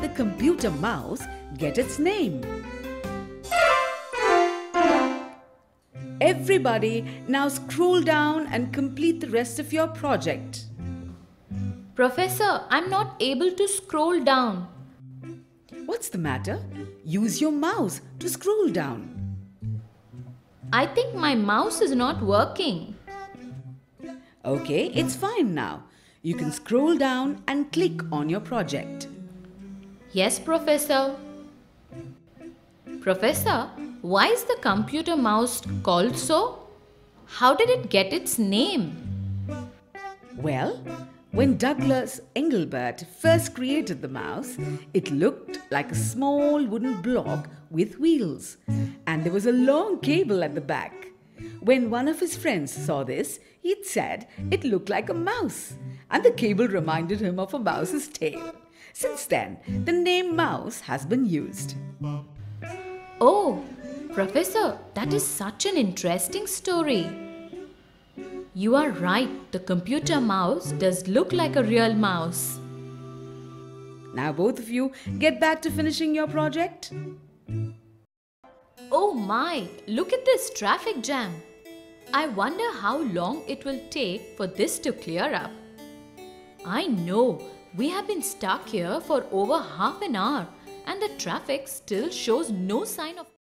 the computer mouse get its name? Everybody, now scroll down and complete the rest of your project. Professor, I'm not able to scroll down. What's the matter? Use your mouse to scroll down. I think my mouse is not working. Okay, it's fine now. You can scroll down and click on your project. Yes, Professor. Professor, why is the computer mouse called so? How did it get its name? Well, when Douglas Engelbart first created the mouse, it looked like a small wooden block with wheels, and there was a long cable at the back. When one of his friends saw this, he said it looked like a mouse, and the cable reminded him of a mouse's tail. Since then, the name mouse has been used. Oh, Professor, that is such an interesting story. You are right, the computer mouse does look like a real mouse. Now both of you get back to finishing your project. Oh my, look at this traffic jam. I wonder how long it will take for this to clear up. I know, we have been stuck here for over half an hour and the traffic still shows no sign of